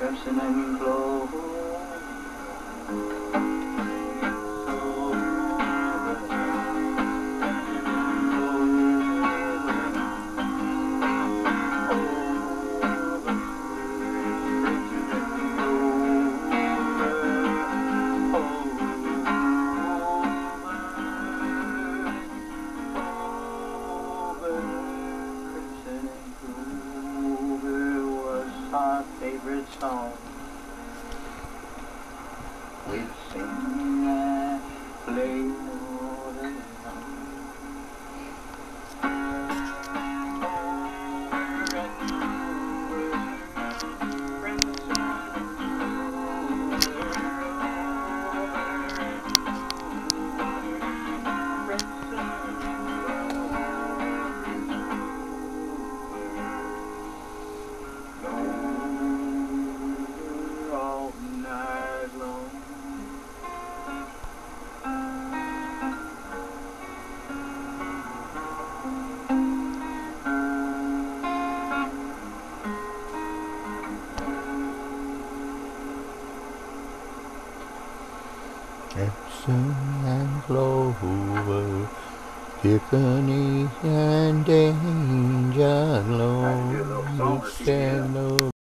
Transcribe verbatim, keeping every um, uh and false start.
crimson and clover. Our favorite song. We'd sing and play all the Crimson and clover, Tiffany and danger, Lord,